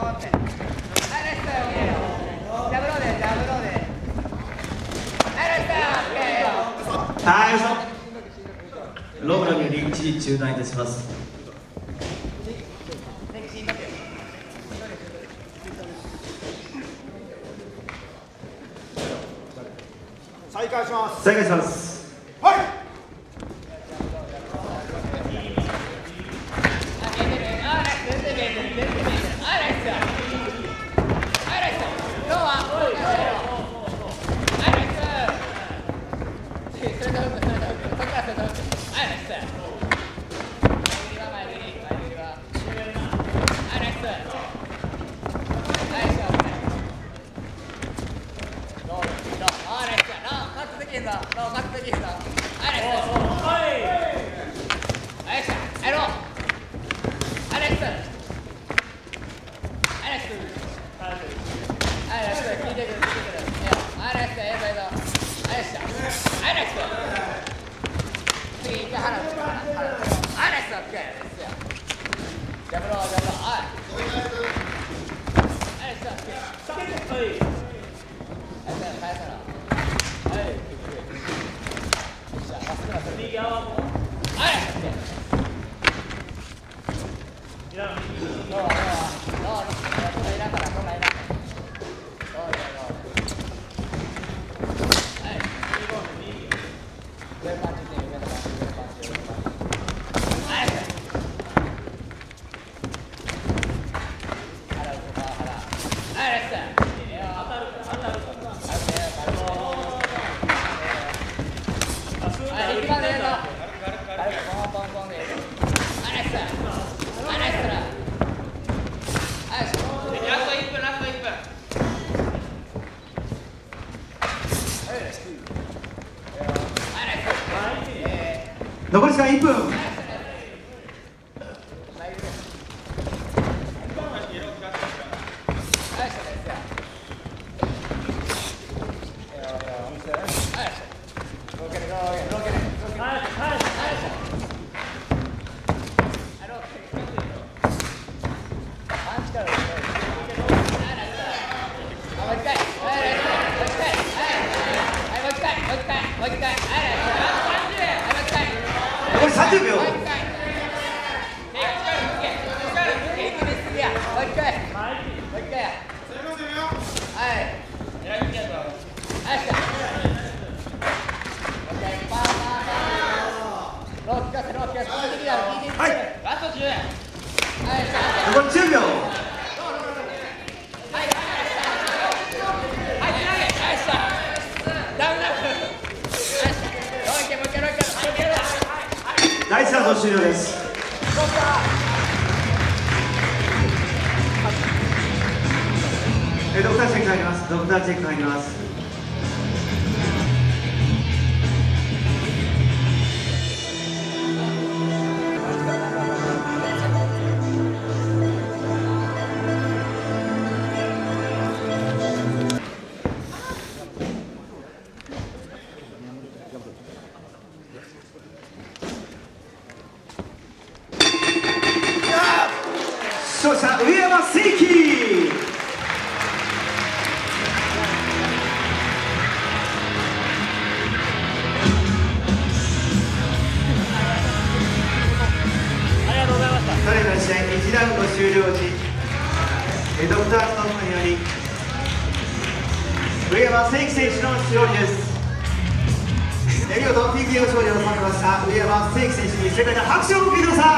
はい、ローラにより一時中断いたします。 再開します。 再開します。 はい。 残り時間1分。残り30秒。残り10秒。第1ラウンド終了です。ドクターチェック入ります。ドクターチェック入ります。勝者上山聖輝。それでは試合1ラウンド終了時、ドクターストップにより上山聖輝選手の勝利です。見事 TKO 勝利を収めました上山聖輝選手に世界の拍手をお送りください。